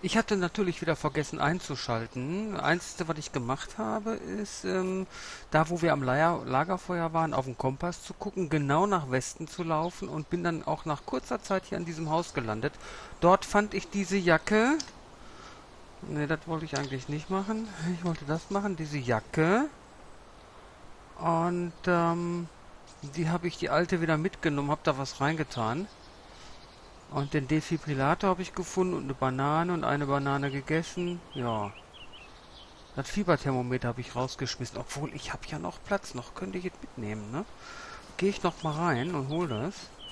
Ich hatte natürlich wieder vergessen einzuschalten. Einzige, was ich gemacht habe, ist, da wo wir am Lagerfeuer waren, auf den Kompass zu gucken, genau nach Westen zu laufen und bin dann auch nach kurzer Zeit hier an diesem Haus gelandet. Dort fand ich diese Jacke. Ne, das wollte ich eigentlich nicht machen. Ich wollte das machen, diese Jacke. Und die habe ich die alte wieder mitgenommen, habe da was reingetan. Und den Defibrillator habe ich gefunden und eine Banane gegessen. Ja, das Fieberthermometer habe ich rausgeschmissen. Obwohl, ich habe ja noch Platz. Noch könnte ich es mitnehmen, ne? Gehe ich noch mal rein und hol das.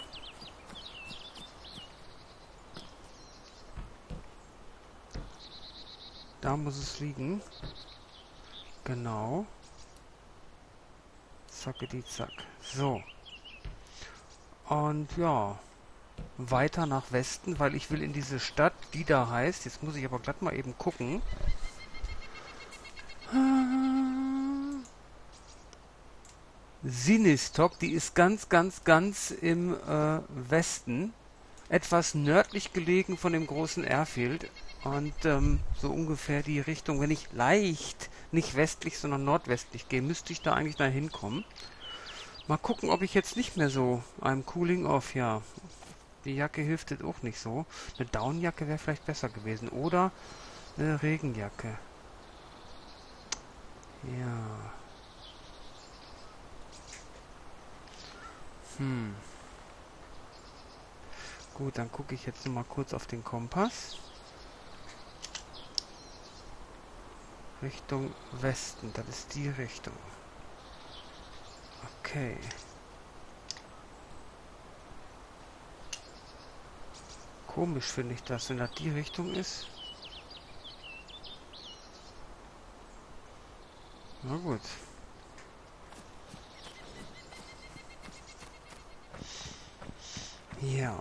Da muss es liegen. Genau. Zackedi zack. So. Und ja, weiter nach Westen, weil ich will in diese Stadt, die da heißt. Jetzt muss ich aber glatt mal eben gucken. Sinistok, die ist ganz, ganz, ganz im Westen. Etwas nördlich gelegen von dem großen Airfield. Und so ungefähr die Richtung, wenn ich leicht, nicht westlich, sondern nordwestlich gehe, müsste ich da eigentlich da hinkommen. Mal gucken, ob ich jetzt nicht mehr so einem Cooling Off, ja. Die Jacke hilft jetzt auch nicht so. Eine Downjacke wäre vielleicht besser gewesen. Oder eine Regenjacke. Ja. Hm. Gut, dann gucke ich jetzt noch mal kurz auf den Kompass. Richtung Westen, das ist die Richtung. Okay. Komisch finde ich das, wenn das die Richtung ist. Na gut. Ja.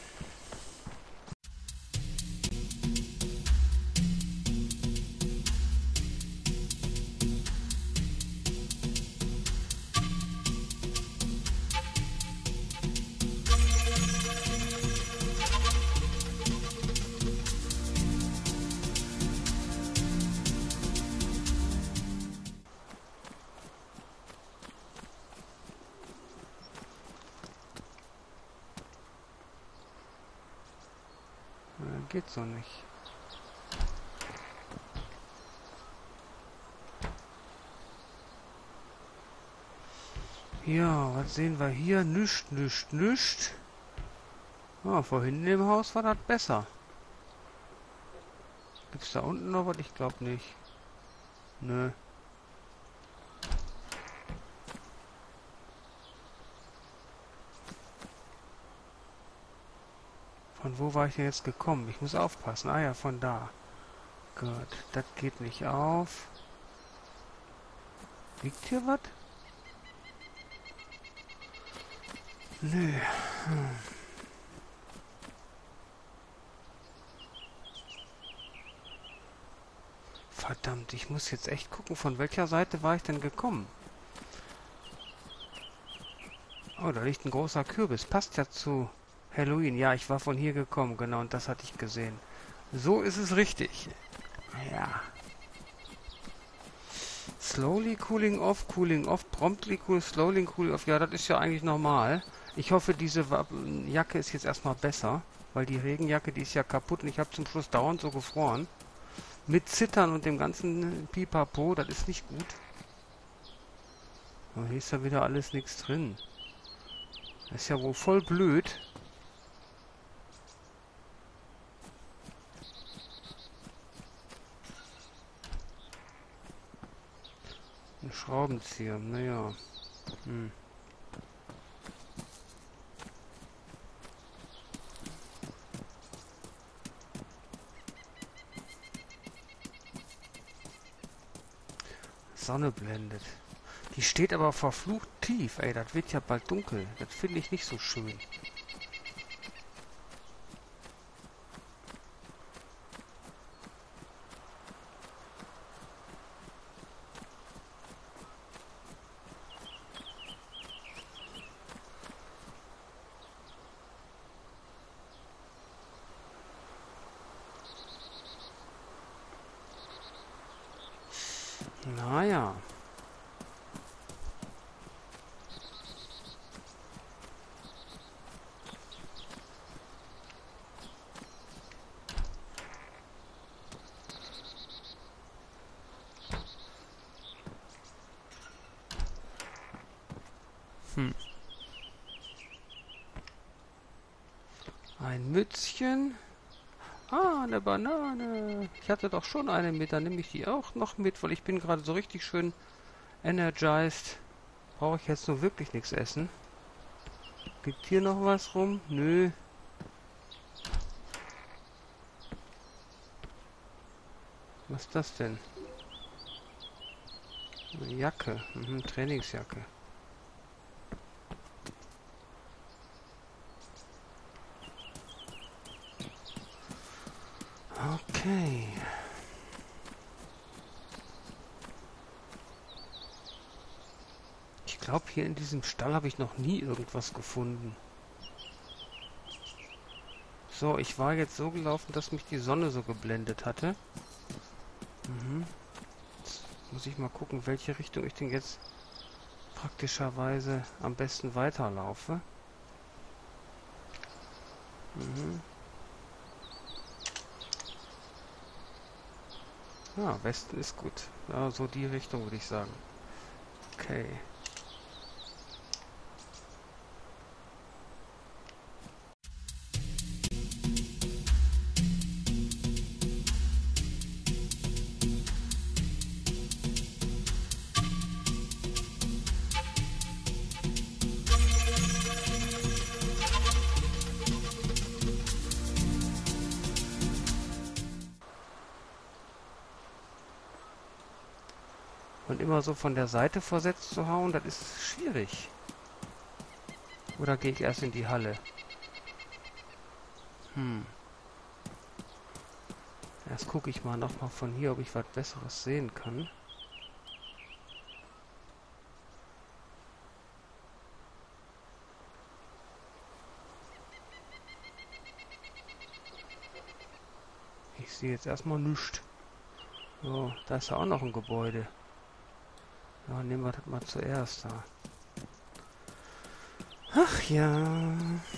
Geht so nicht. Ja, was sehen wir hier? Nüscht, nüscht, nüscht. Ah, vorhin im Haus war das besser. Gibt's da unten noch was? Ich glaube nicht. Nö. Von wo war ich denn jetzt gekommen? Ich muss aufpassen. Ah ja, von da. Gut, das geht nicht auf. Liegt hier was? Nö. Verdammt, ich muss jetzt echt gucken, von welcher Seite war ich denn gekommen? Oh, da liegt ein großer Kürbis. Passt ja zu Halloween. Ja, ich war von hier gekommen, genau, und das hatte ich gesehen. So ist es richtig. Ja. Slowly cooling off, promptly cool, slowly cooling off. Ja, das ist ja eigentlich normal. Ich hoffe, diese Jacke ist jetzt erstmal besser, weil die Regenjacke, die ist ja kaputt und ich habe zum Schluss dauernd so gefroren. Mit Zittern und dem ganzen Pipapo, das ist nicht gut. Aber hier ist ja wieder alles nichts drin. Das ist ja wohl voll blöd. Ein Schraubenzieher, naja. Hm. Sonne blendet. Die steht aber verflucht tief, ey. Das wird ja bald dunkel. Das finde ich nicht so schön. Naja. Hm. Ein Mützchen. Ah, eine Banane. Ich hatte doch schon eine mit, dann nehme ich die auch noch mit, weil ich bin gerade so richtig schön energized. Brauche ich jetzt nur wirklich nichts essen. Liegt hier noch was rum? Nö. Was ist das denn? Eine Jacke. Mhm, Trainingsjacke. Okay. Ich glaube, hier in diesem Stall habe ich noch nie irgendwas gefunden. So, ich war jetzt so gelaufen, dass mich die Sonne so geblendet hatte. Mhm. Jetzt muss ich mal gucken, welche Richtung ich denn jetzt praktischerweise am besten weiterlaufe. Mhm. Ja, Westen ist gut. Ja, so die Richtung würde ich sagen. Okay. Und immer so von der Seite versetzt zu hauen, das ist schwierig. Oder gehe ich erst in die Halle? Erst gucke ich mal nochmal von hier, ob ich was Besseres sehen kann. Ich sehe jetzt erstmal nichts. So, da ist ja auch noch ein Gebäude. Ja, nehmen wir das mal zuerst da. Ach ja.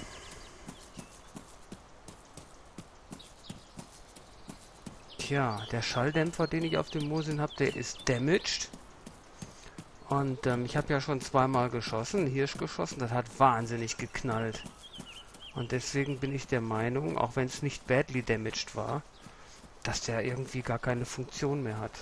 Tja, der Schalldämpfer, den ich auf dem Mosin habe, der ist damaged. Und ich habe ja schon zweimal geschossen, Hirsch geschossen, das hat wahnsinnig geknallt. Und deswegen bin ich der Meinung, auch wenn es nicht badly damaged war, dass der irgendwie gar keine Funktion mehr hat.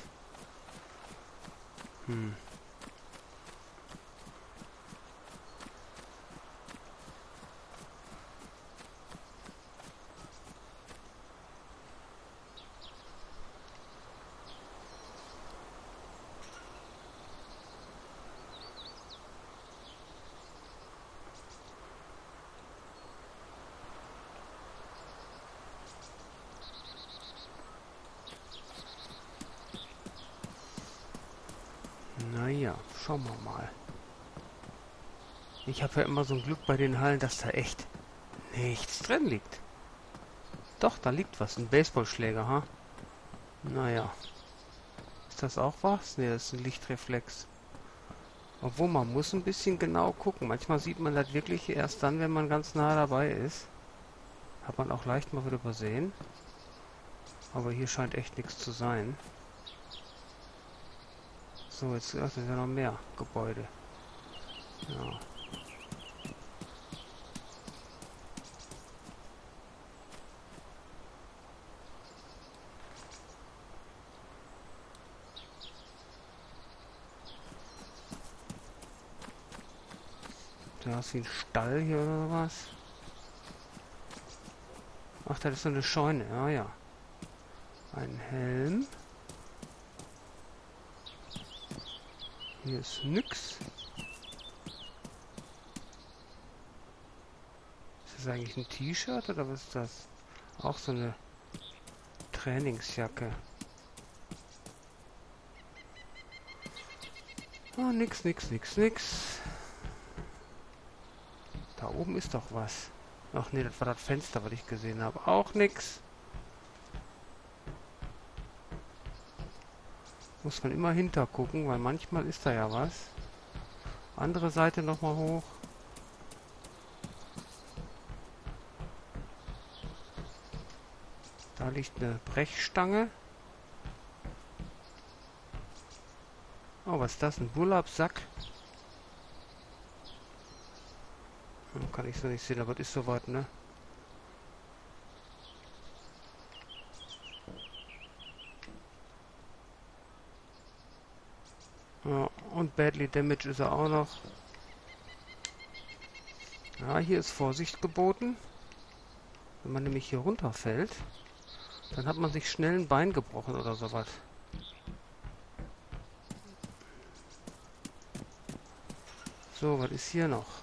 Naja, schauen wir mal. Ich habe ja immer so ein Glück bei den Hallen, dass da echt nichts drin liegt. Doch, da liegt was. Ein Baseballschläger, ha? Naja. Ist das auch was? Ne, das ist ein Lichtreflex. Obwohl, man muss ein bisschen genau gucken. Manchmal sieht man das wirklich erst dann, wenn man ganz nah dabei ist. Hat man auch leicht mal wieder übersehen. Aber hier scheint echt nichts zu sein. So, jetzt sind ja noch mehr Gebäude. Ja. Da ist wie ein Stall hier oder was. Ach, das ist so eine Scheune. Ja, ja. Ein Helm. Hier ist nix. Ist das eigentlich ein T-Shirt oder was ist das? Auch so eine Trainingsjacke. Oh, nix, nix, nix, nix. Da oben ist doch was. Ach nee, das war das Fenster, was ich gesehen habe. Auch nix. Muss man immer hinter gucken, weil manchmal ist da ja was. Andere Seite nochmal hoch. Da liegt eine Brechstange. Oh, was ist das? Ein Burlapsack? Kann ich so nicht sehen, aber das ist soweit, ne? Ja, und Badly Damage ist er auch noch. Ja, hier ist Vorsicht geboten. Wenn man nämlich hier runterfällt, dann hat man sich schnell ein Bein gebrochen oder sowas. So, was ist hier noch?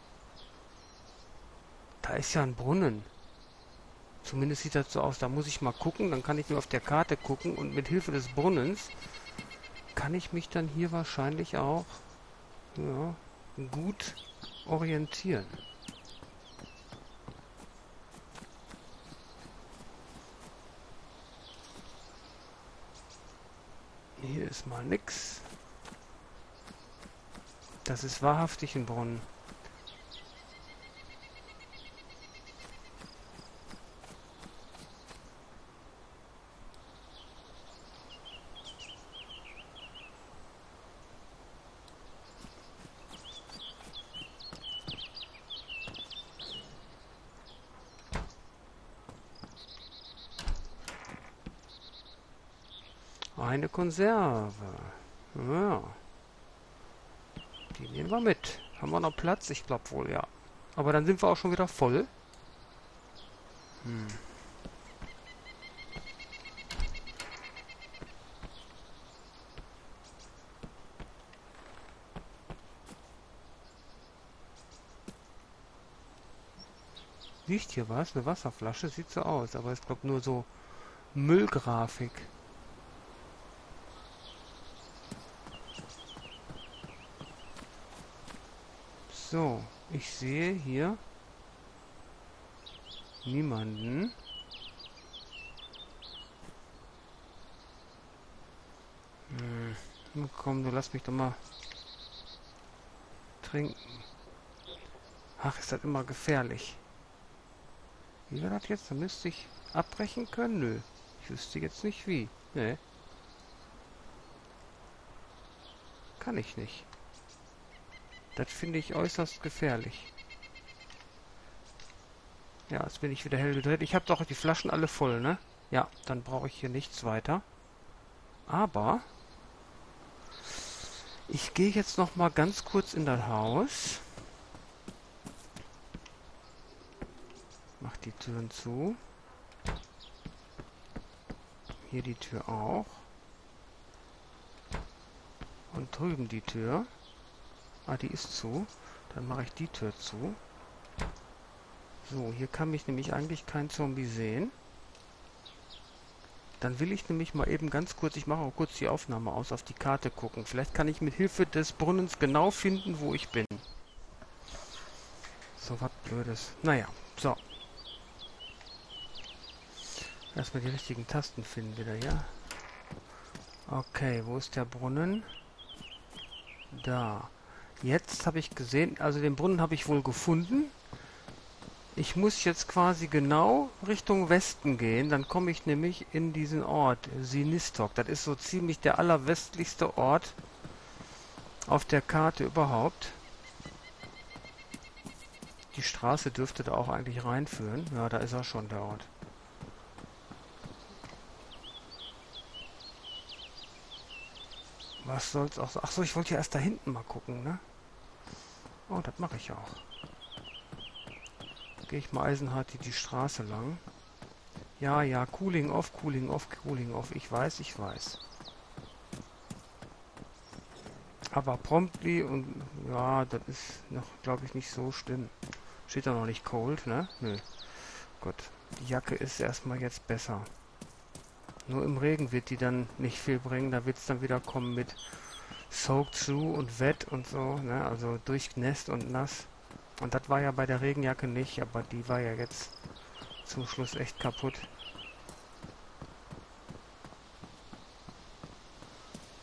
Da ist ja ein Brunnen. Zumindest sieht das so aus. Da muss ich mal gucken. Dann kann ich nur auf der Karte gucken. Und mit Hilfe des Brunnens kann ich mich dann hier wahrscheinlich auch ja, gut orientieren. Hier ist mal nix. Das ist wahrhaftig ein Brunnen. Eine Konserve. Ja. Die nehmen wir mit. Haben wir noch Platz? Ich glaube wohl, ja. Aber dann sind wir auch schon wieder voll. Hm. Liegt hier was? Eine Wasserflasche? Sieht so aus, aber ich glaube nur so Müllgrafik. So, ich sehe hier niemanden. Komm, du lass mich doch mal trinken. Ach, ist das immer gefährlich. Wie war das jetzt? Da müsste ich abbrechen können? Nö. Ich wüsste jetzt nicht wie. Nee. Kann ich nicht. Das finde ich äußerst gefährlich. Ja, jetzt bin ich wieder hell gedreht. Ich habe doch die Flaschen alle voll, ne? Ja, dann brauche ich hier nichts weiter. Aber ich gehe jetzt noch mal ganz kurz in das Haus. Mach die Türen zu. Hier die Tür auch. Und drüben die Tür. Ah, die ist zu. Dann mache ich die Tür zu. So, hier kann mich nämlich eigentlich kein Zombie sehen. Dann will ich nämlich mal eben ganz kurz, ich mache auch kurz die Aufnahme aus, auf die Karte gucken. Vielleicht kann ich mit Hilfe des Brunnens genau finden, wo ich bin. So was Blödes. Naja, so. Erstmal die richtigen Tasten finden wieder, ja? Okay, wo ist der Brunnen? Da. Jetzt habe ich gesehen, also den Brunnen habe ich wohl gefunden. Ich muss jetzt quasi genau Richtung Westen gehen, dann komme ich nämlich in diesen Ort, Sinistok. Das ist so ziemlich der allerwestlichste Ort auf der Karte überhaupt. Die Straße dürfte da auch eigentlich reinführen. Ja, da ist er schon, der Ort. Was soll's auch so? Achso, ich wollte ja erst da hinten mal gucken, ne? Oh, das mache ich auch. Gehe ich mal eisenhart die Straße lang. Ja, ja, Cooling off, Cooling off, Cooling off. Ich weiß, ich weiß. Aber promptly und ja, das ist noch, glaube ich, nicht so schlimm. Steht da noch nicht cold, ne? Nö. Gut. Die Jacke ist erstmal jetzt besser. Nur im Regen wird die dann nicht viel bringen. Da wird es dann wieder kommen mit soaked through und wet und so, ne? Also durchnässt und nass. Und das war ja bei der Regenjacke nicht, aber die war ja jetzt zum Schluss echt kaputt.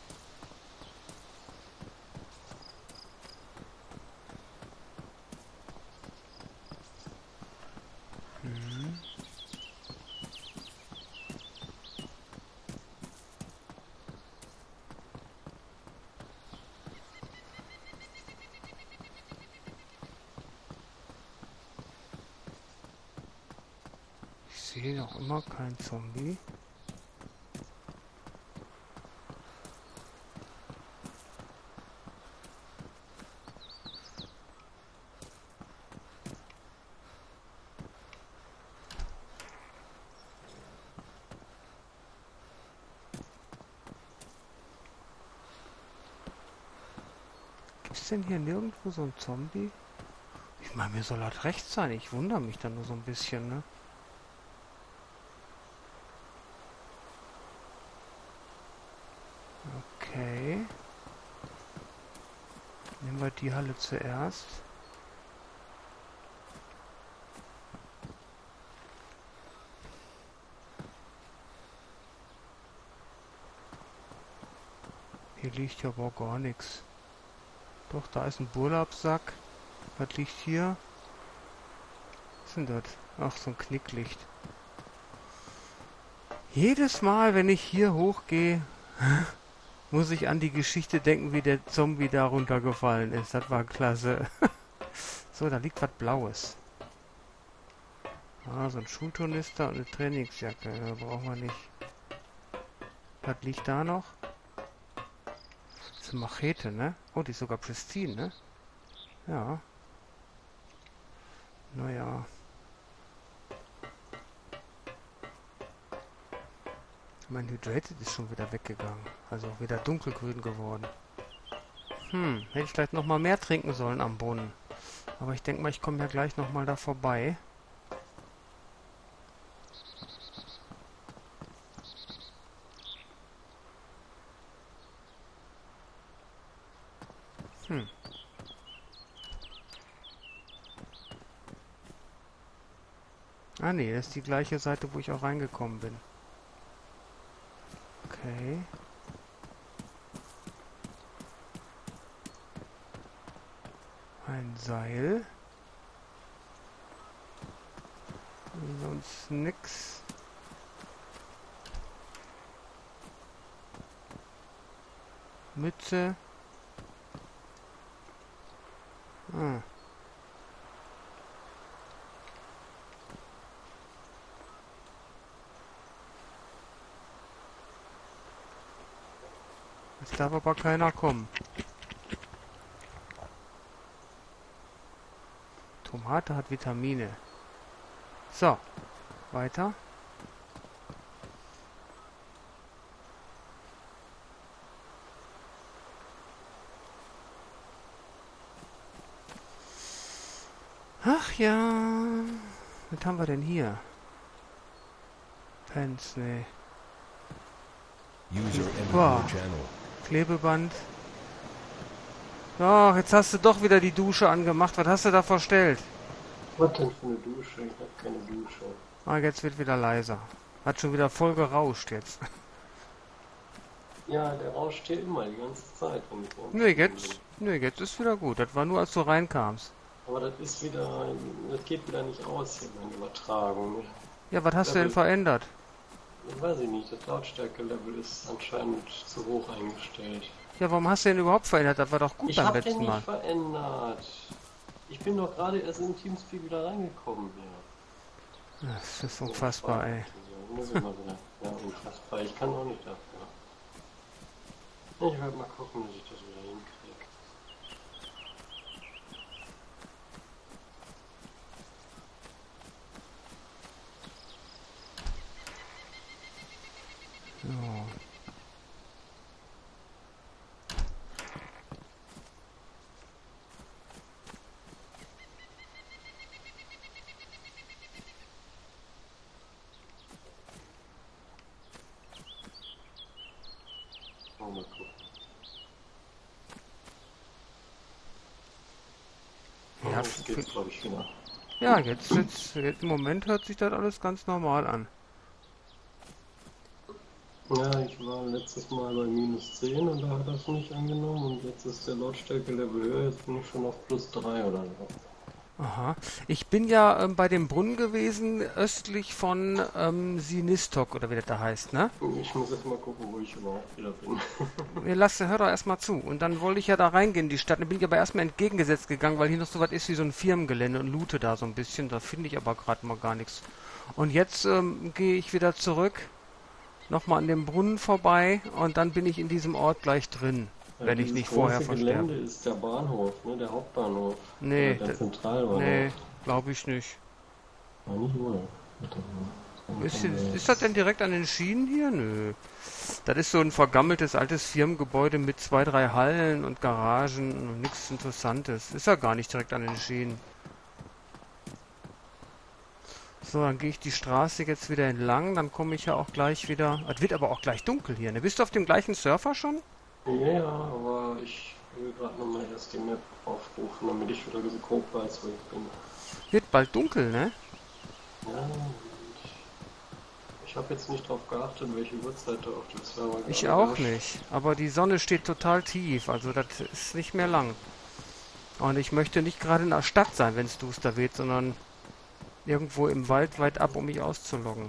sehe noch immer keinen Zombie. Ist denn hier nirgendwo so ein Zombie? Ich meine, mir soll das recht sein. Ich wundere mich dann nur so ein bisschen, ne? Okay. Nehmen wir die Halle zuerst. Hier liegt ja aber gar nichts. Doch, da ist ein Burlapsack. Was liegt hier? Was ist denn das? Ach, so ein Knicklicht. Jedes Mal, wenn ich hier hochgehe, muss ich an die Geschichte denken, wie der Zombie da runtergefallen ist. Das war klasse. So, da liegt was Blaues. Ah, so ein Schulturnister und eine Trainingsjacke. Ja, brauchen wir nicht. Was liegt da noch? Das ist eine Machete, ne? Oh, die ist sogar pristine, ne? Ja. Naja. Mein Hydrated ist schon wieder weggegangen. Also wieder dunkelgrün geworden. Hätte ich vielleicht noch mal mehr trinken sollen am Brunnen. Aber ich denke mal, ich komme ja gleich noch mal da vorbei. Ah nee, das ist die gleiche Seite, wo ich auch reingekommen bin. Okay. Ein Seil. Sonst nix. Mütze. Ah. Jetzt darf aber keiner kommen. Tomate hat Vitamine. So, weiter. Ach ja. Was haben wir denn hier? Pens, nee. Boah. Klebeband. Ach, jetzt hast du doch wieder die Dusche angemacht. Was hast du da verstellt? Was denn für eine Dusche? Ich hab keine Dusche. Ah, jetzt wird wieder leiser. Hat schon wieder voll gerauscht jetzt. Ja, der rauscht hier immer die ganze Zeit, wenn ich Jetzt ist wieder gut. Das war nur, als du reinkamst. Aber das geht wieder nicht aus hier, meine Übertragung. Ja, was hast du denn verändert? Weiß ich nicht, das Lautstärke-Level ist anscheinend zu hoch eingestellt. Ja, warum hast du denn überhaupt verändert? Das war doch gut beim letzten Mal. Ich hab den nicht verändert. Ich bin doch gerade erst in Teamspeak wieder reingekommen hier. Das ist unfassbar, ey. Muss ich mal wieder. Ja, unfassbar. Ich kann auch nicht dafür. Ich werde mal gucken, dass ich das wieder hinkriege. So. Mal gucken. Ja, Jetzt geht's, glaube ich, wieder. Ja, jetzt im Moment hört sich das alles ganz normal an. Ja, ich war letztes Mal bei -10 und da hat das nicht angenommen und jetzt ist der Lautstärke-Level höher, jetzt bin ich schon auf +3 oder so. Aha. Ich bin ja bei dem Brunnen gewesen, östlich von Sinistok, oder wie das da heißt, ne? Ich muss jetzt mal gucken, wo ich überhaupt wieder bin. Hör doch erstmal zu. Und dann wollte ich ja da reingehen in die Stadt. Dann bin ich aber erstmal entgegengesetzt gegangen, weil hier noch so was ist wie so ein Firmengelände und loote da so ein bisschen. Da finde ich aber gerade mal gar nichts. Und jetzt gehe ich wieder zurück, nochmal an dem Brunnen vorbei und dann bin ich in diesem Ort gleich drin, Ja, wenn ich dieses nicht vorher große Gelände versterbe. ist der Bahnhof, ne? Der Hauptbahnhof. Oder Nee, der Zentralbahnhof. nee, glaube ich nicht. Ja, nicht wohl. Warte mal. Ist das denn direkt an den Schienen hier? Nö. Das ist so ein vergammeltes altes Firmengebäude mit 2, 3 Hallen und Garagen und nichts Interessantes. Ist ja gar nicht direkt an den Schienen. So, dann gehe ich die Straße jetzt wieder entlang, dann komme ich ja auch gleich wieder. Es wird aber auch gleich dunkel hier, ne? Bist du auf dem gleichen Surfer schon? Ja, aber ich will gerade nochmal erst die Map aufrufen, damit ich wieder so grob weiß, wo ich bin. Wird bald dunkel, ne? Ja, ich habe jetzt nicht drauf geachtet, welche Uhrzeit da auf dem Server Ich gerade auch herrscht. nicht. Aber die Sonne steht total tief, also das ist nicht mehr lang. Und ich möchte nicht gerade in der Stadt sein, wenn es duster wird, sondern irgendwo im Wald weit ab, um mich auszuloggen.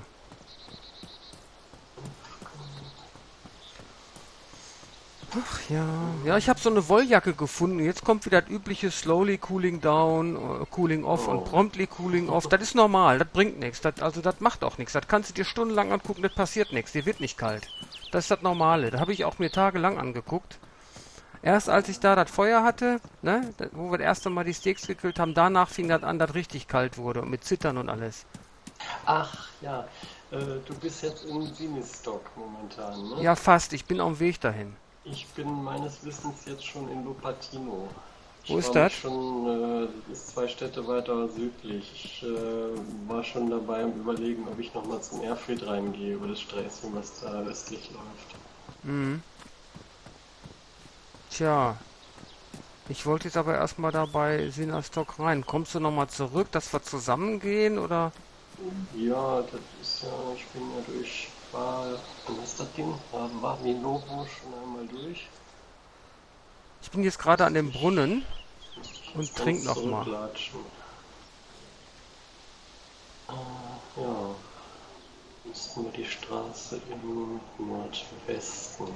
Ach ja, ja, ich habe so eine Wolljacke gefunden. Jetzt kommt wieder das übliche Slowly Cooling Down, Cooling Off und Oh. Promptly Cooling Off. Das ist normal, das bringt nichts. Also das macht auch nichts. Das kannst du dir stundenlang angucken, das passiert nichts. Dir wird nicht kalt. Das ist das Normale. Da habe ich auch mir tagelang angeguckt. Erst als ich da das Feuer hatte, ne, wo wir das erste Mal die Steaks gegrillt haben, danach fing das an, dass richtig kalt wurde und mit Zittern und alles. Ach ja, du bist jetzt in Sinistock momentan, ne? Ja, fast. Ich bin auf dem Weg dahin. Ich bin meines Wissens jetzt schon in Lupatino. Wo Ich ist war das? mich schon, ist 2 Städte weiter südlich. Ich war schon dabei am Überlegen, ob ich nochmal zum Airfield reingehe, über das Sträßchen, was da östlich läuft. Mhm. Tja, ich wollte jetzt aber erstmal dabei Sinastok rein. Kommst du nochmal zurück, dass wir zusammen gehen oder? Ja, das ist ja, ich bin ja durch, was ist das Ding? War Linovo schon einmal durch? Ich bin jetzt gerade an dem Ich, Brunnen müsste ich und jetzt trink ganz nochmal. zurücklatschen. Ja, müssten wir die Straße im Nordwesten.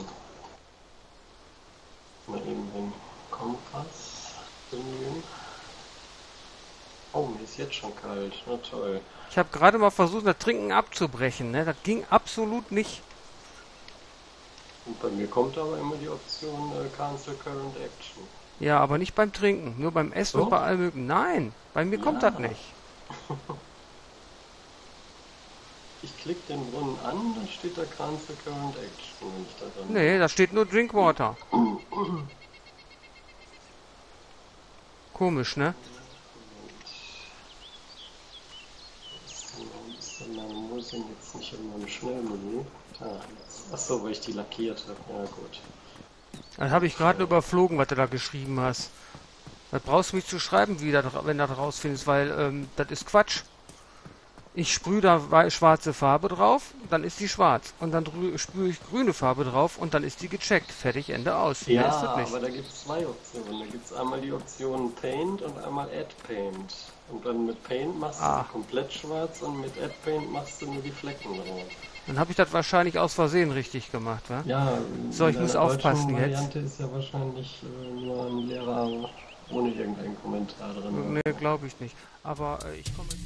Mal eben den Kompass bemühen. Oh, mir ist jetzt schon kalt. Na toll. Ich habe gerade mal versucht, das Trinken abzubrechen, ne? Das ging absolut nicht. Und bei mir kommt aber immer die Option Cancel Current Action. Ja, aber nicht beim Trinken, nur beim Essen und bei Doch? allem möglichen. Nein, bei mir kommt das Ja. nicht. Ich klicke den Brunnen an, dann steht da Cancel Current Action, wenn ich da dran Nee, bin. da steht nur Drinkwater. Komisch, ne? Warum ist denn meine Musik jetzt nicht in meinem Schnellmenü? Achso, weil ich die lackiert habe. Ja, gut. Das habe ich gerade nur überflogen, was du da geschrieben hast. Das brauchst du nicht zu schreiben, wenn du das rausfindest, weil das ist Quatsch. Ich sprühe da schwarze Farbe drauf, dann ist die schwarz. Und dann sprühe ich grüne Farbe drauf und dann ist die gecheckt. Fertig, Ende aus. Mehr ist das Ja, nicht. aber da gibt es 2 Optionen. Da gibt es einmal die Option Paint und einmal Add Paint. Und dann mit Paint machst du Ah, sie komplett schwarz und mit Add Paint machst du nur die Flecken drauf. dann habe ich das wahrscheinlich aus Versehen richtig gemacht, wa? Ja, So, in ich muss deiner deutschen aufpassen jetzt. Variante ist ja wahrscheinlich nur ein leerer ohne irgendeinen Kommentar drin. Nee, glaube ich nicht. Aber ich komme.